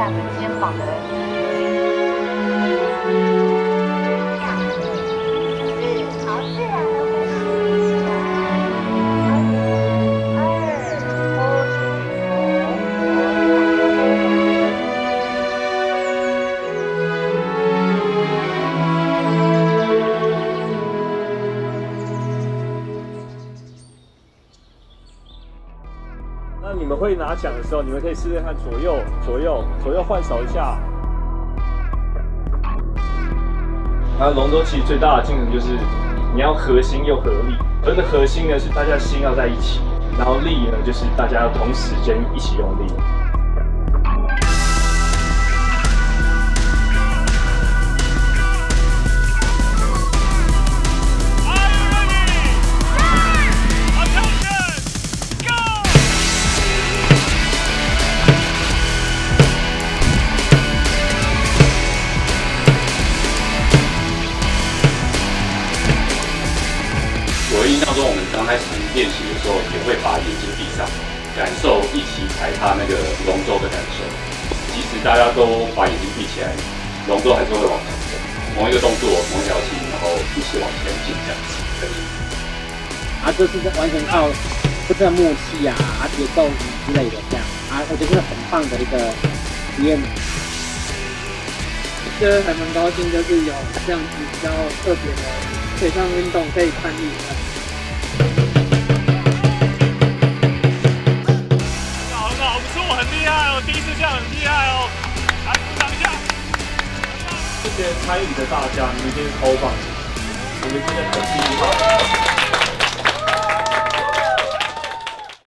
下你肩膀的样子，是好自然的呼吸。 那你们会拿奖的时候，你们可以试试看左右换手一下。然后龙舟其实最大的精神就是你要核心又合力。所谓的核心呢是大家心要在一起，然后力呢就是大家要同时间一起用力。 我印象中，我们刚开始练习的时候，也会把眼睛闭上，感受一起踩踏那个龙舟的感受。即使大家都把眼睛闭起来，龙舟还是会往前走。同一个动作，同一条线，然后一起往前进这样子。 就是完全靠不知道默契啊、节奏之类的这样我觉得是很棒的一个体验。 觉得还蛮高兴，就是有这样子比较特别的水上运动可以参与的。 很好，不错，很厉害哦！第一次这样很厉害哦！来，鼓掌一下！谢谢参与的大家，你们今天超棒，我们今天很厉害。